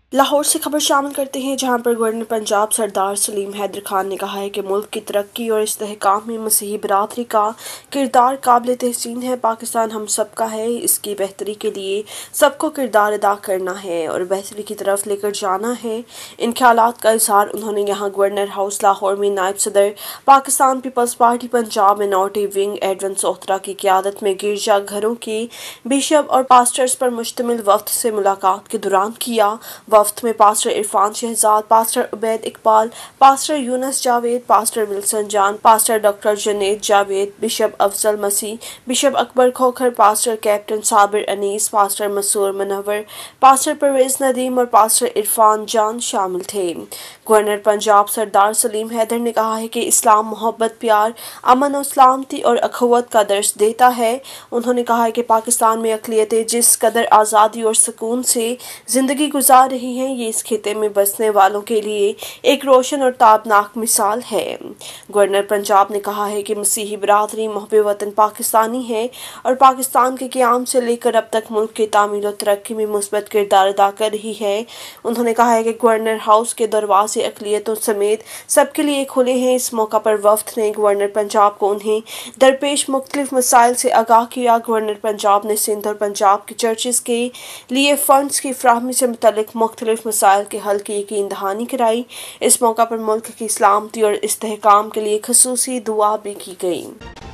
لاہور سے خبر شامل کرتے ہیں، جہاں پر گورنر پنجاب سردار سلیم حیدر خان نے کہا ہے کہ ملک کی ترقی اور استحکام میں مسیحی برادری کا کردار قابل تحسین ہے۔ پاکستان ہم سب کا ہے، اس کی بہتری کے لیے سب کو کردار ادا کرنا ہے اور بہتری کی طرف لے کر جانا ہے۔ ان خیالات کا اظہار انہوں نے یہاں گورنر ہاؤس لاہور میں نائب صدر Pakistan Peoples Party Punjab minority wing Edwin Sohotra کی قیادت میں گرجا گھروں کے بشپ اور پاسٹرز پر مشتمل وفد سے ملاقات کے دوران کیا۔ وفد میں pastor Irfan Shahzad, pastor Ubaid Iqbal, pastor Younis Javed, pastor Wilson John, pastor doctor Junaid Javed, bishop Afzal Masih, bishop Akbar Khokhar, pastor captain Sabir Anees, pastor Masroor Munawar, pastor Pervez Nadeem اور پاسٹر عرفان جان شامل تھے۔ گورنر پنجاب سردار سلیم حیدر نے کہا ہے کہ اسلام محبت، پیار، امن و سلامتی اور اخوت کا درس دیتا ہے۔ انہوں نے کہا ہے کہ پاکستان میں اقلیتیں جس قدر آزادی اور سکون سے زندگی گزار رہی ہیں، یہ اس خطے میں بسنے والوں کے لیے ایک روشن اور تابناک مثال ہے۔ گورنر پنجاب نے کہا ہے کہ مسیحی برادری محب وطن پاکستانی ہے اور پاکستان کے قیام سے لے کر اب تک ملک کی تعمیر و ترقی میں مثبت کردار ادا کر رہی ہے۔ انہوں نے کہا ہے کہ گورنر ہاؤس کے دروازے اقلیتوں سمیت سب کے لیے کھلے ہیں۔ اس موقع پر وفد نے گورنر پنجاب کو انہیں درپیش مختلف مسائل سے آگاہ کیا۔ گورنر پنجاب نے سندھ اور پنجاب کے چرچز کے لیے فنڈز کی فراہمی سے متعلق مختلف مسائل کے حل کی یقین دہانی کرائی۔ اس موقع پر ملک کی سلامتی اور استحکام کے لیے خصوصی دعا بھی کی گئی۔